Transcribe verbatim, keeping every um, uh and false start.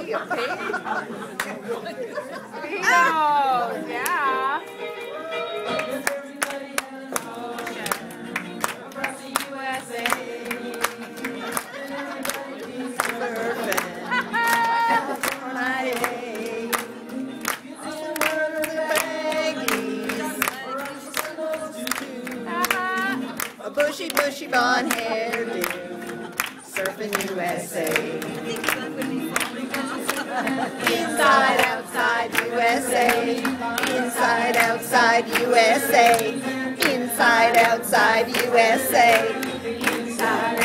Oh, yeah. U S A. A bushy, bushy blonde hairdo, surfing U S A. Inside, outside U S A. Inside, outside U S A. Inside, outside U S A. Inside.